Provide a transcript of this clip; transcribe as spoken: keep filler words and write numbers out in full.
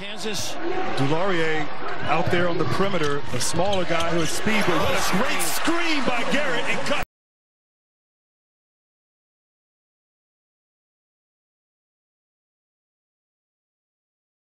Kansas. DeLaurier out there on the perimeter, a smaller guy who has speed, but what a great screen by Garrett and cut.